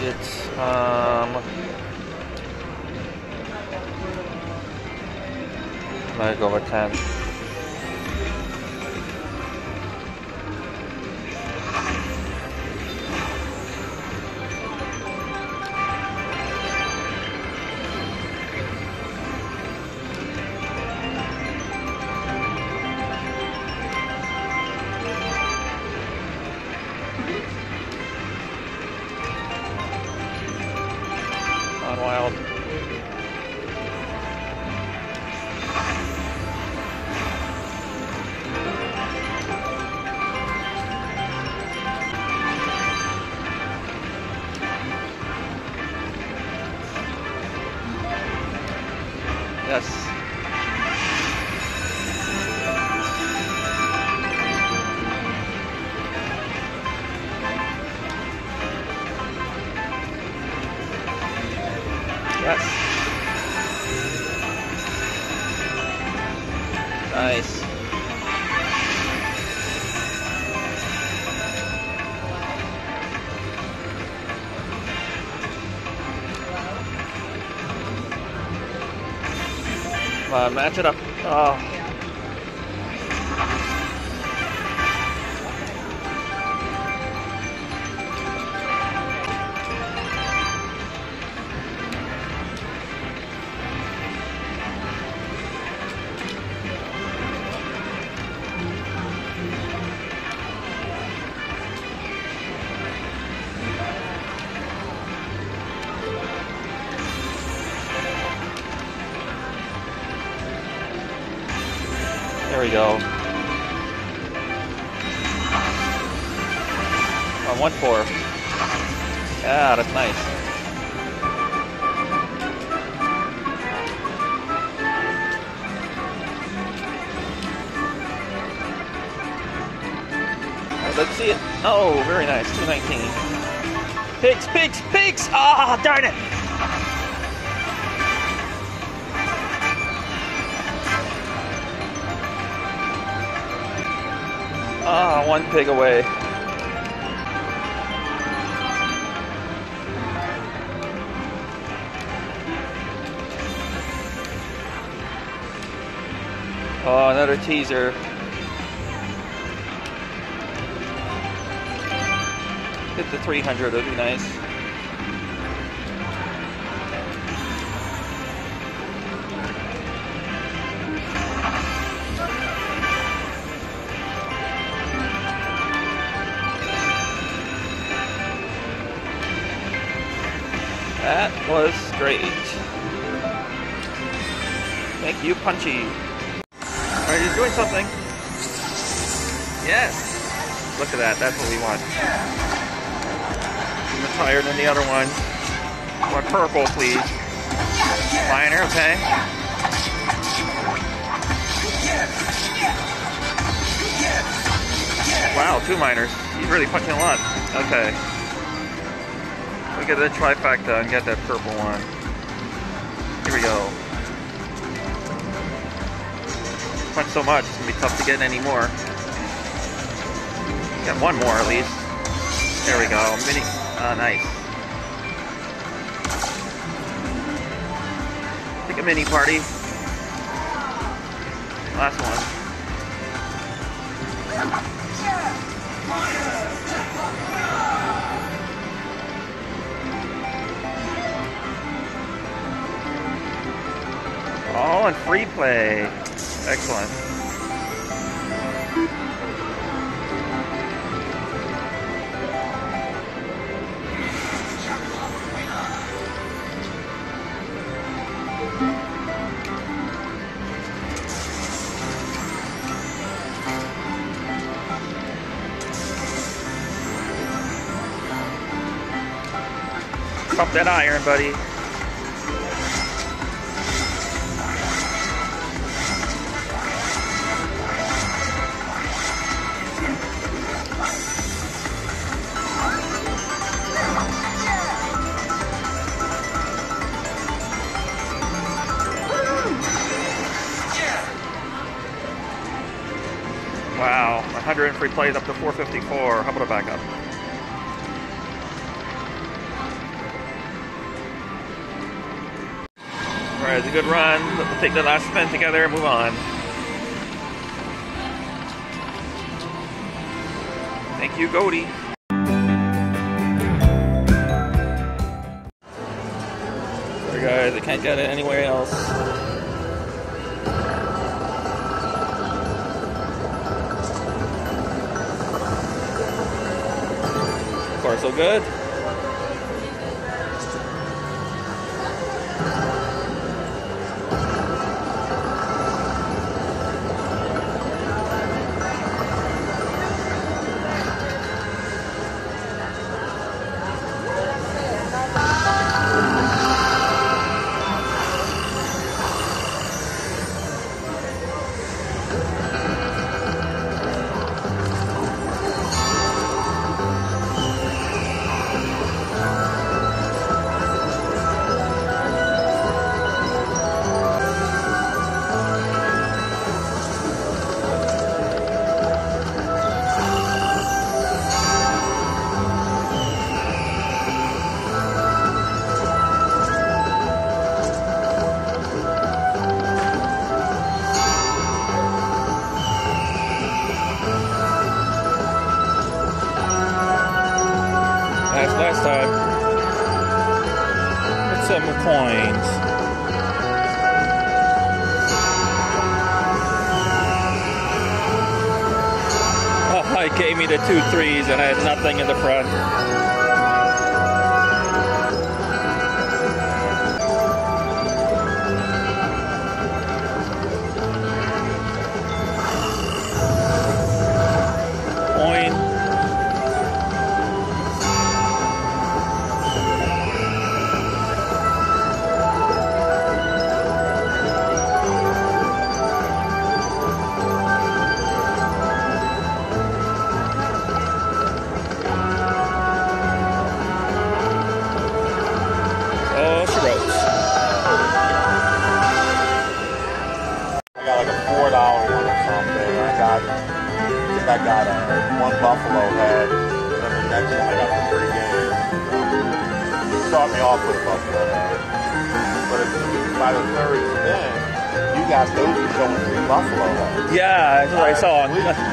It's I'm gonna go with 10. On wild. Yes. Yes. Nice. Match it up. Oh. There we go. On 1-4. Yeah, that's nice. Let's see it. Oh, very nice. 219. Pigs, pigs, pigs! Ah, oh, darn it! Ah, one pig away. Oh, another teaser. Hit the 300, that'd be nice. That was great. Thank you, Punchy. Alright, he's doing something. Yes. Look at that. That's what we want. Even higher than the other one. One purple, please. Minor, okay. Wow, 2 minors. He's really punching a lot. Okay. We get the trifecta and get that purple one. Here we go. Punch so much, it's gonna be tough to get any more. Got one more at least. There we go. Mini. Nice. Take a mini party. Last one. Oh, and free play. Excellent. Pump that iron, buddy. Wow, 100 free plays up to 454. How about a backup? Alright, it's a good run. We'll take the last spin together and move on. Thank you, Goldie. Sorry guys, I can't get it anywhere else. So far so good. Last time. With some coins. Oh, it gave me the 2 3s and I had nothing in the front. I got one Buffalo head, and then the next one I got the 3 games. Start me off with a Buffalo head. But by the 3rd spin, you got those showing 3 Buffalo heads. Yeah, that's what I saw.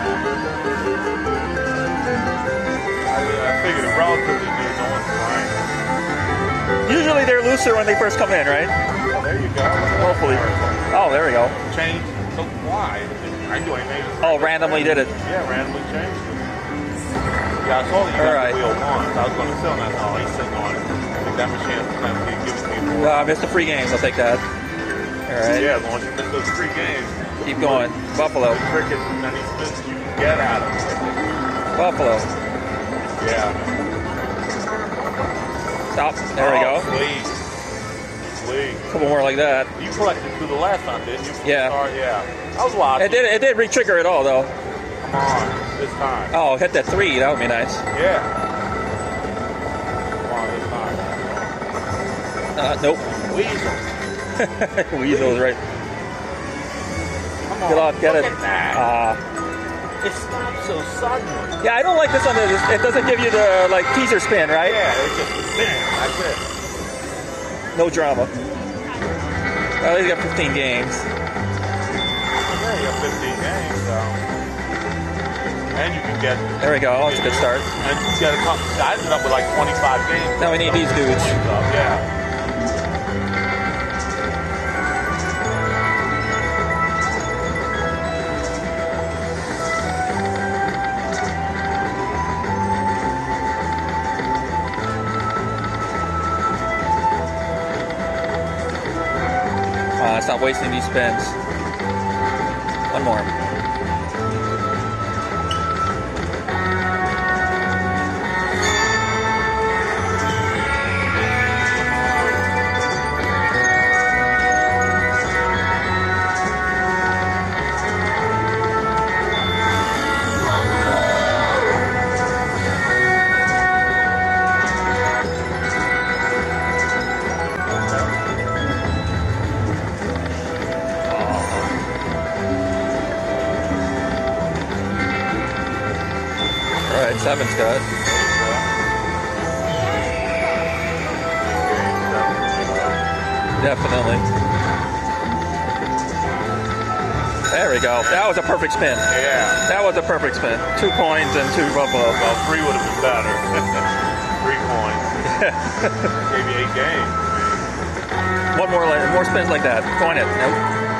I figured it relatively new, no one's flying. Usually they're looser when they first come in, right? Well, there you go. Hopefully. Oh, there we go. Change. So why? I do anything. Oh, randomly did it. Yeah, randomly changed it. Yeah, I told you got the wheel once. I was going to sit on that. Oh, he's sitting on it. I think that machine has to give me more. I missed the free games. I'll take that. All right. Yeah, as long as you miss those 3 games. Keep going. Buffalo. The trick is any spins you can get at them. Buffalo. Yeah. Stop. There we go. Sweet. Sweet. A couple more like that. You collected through the last time, didn't you? Yeah. Yeah. I was watching. It did re-trigger it all, though. Come on. This time. Oh, hit that 3. That would be nice. Yeah. Come on, this time. Nope. Weasel. Weasel's right. Come on. Get off, get Look it. At that. It stops so suddenly. Yeah, I don't like this one. It doesn't give you the teaser spin, right? Yeah, it's just a spin. That's it. No drama. Well, he's got 15 games. Yeah, you have 15 games, so. And you can get. There we go. That's a good start. And you get a couple. I ended up with like 25 games. Now we need these dudes. Yeah. Stop wasting these spins. One more. Alright, 7's good. Definitely. There we go. That was a perfect spin. Yeah. That was a perfect spin. 2 coins and 2 buffalo. Well, 3 would have been better. 3 coins. Gave you 8 games. One more spins like that. Coin it. Nope.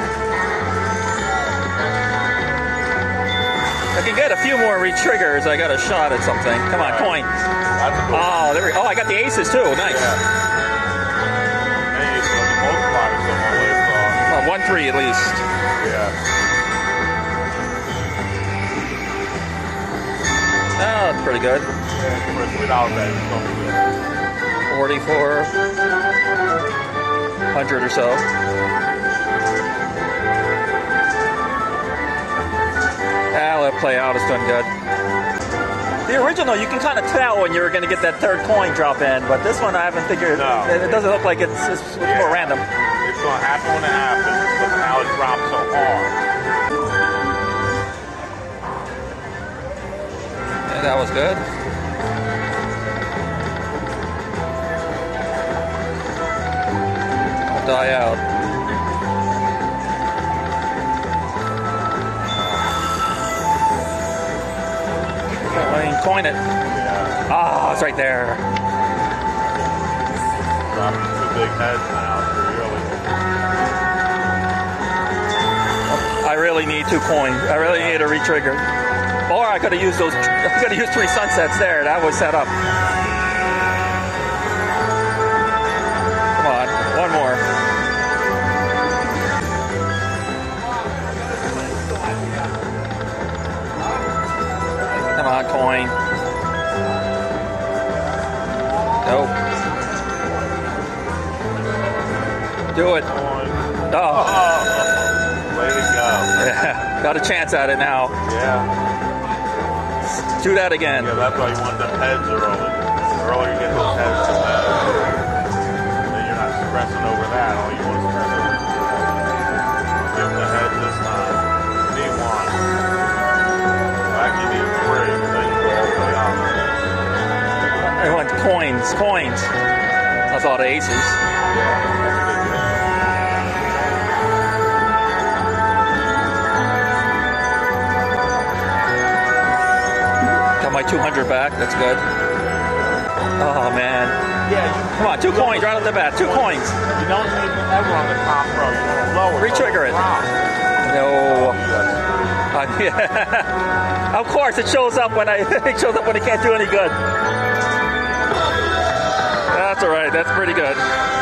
I can get a few more re-triggers. I got a shot at something. Come on, coin. Oh, there we go. Oh, I got the aces too. Nice. Yeah. And you saw the multiplier somewhere way across. Well, 1-3 at least. Yeah. Oh, that's pretty good. Yeah, for a $3 bet, it's going to be good. 4,400 or so. Let it play out. It's doing good. The original, you can kind of tell when you're going to get that third coin drop in, but this one I haven't figured. No. It doesn't look like it's more random. It's going to happen when it happens, but now it drops so hard. Yeah, that was good. I'll die out. Coin it. Yeah. Ah, it's right there. Dropping 2 big heads now. I really need 2 coins. I really need a re-trigger. Or I could have used those. I could have used 3 sunsets there. That was set up. Come on, one more. Come on, coin. Nope. Do it. Oh. Way to go. Yeah. Got a chance at it now. Yeah. Do that again. Yeah, that's why you want them heads early. The earlier you get those heads, the better. Then you're not stressing over that. All you want to stress over is give them the heads this time. You need 1. Well, actually, you need 3. Then you go all the way up. I want coins. That's all the aces. Yeah, that's a good game. Got my 200 back. That's good. Oh man. Yeah. Come on, 2 coins right off the bat. 2 coins. You don't need it ever on the top row. You want to lower. Re-trigger it. No. Yeah. Of course, it shows up when it shows up when it can't do any good. That's all right. That's pretty good.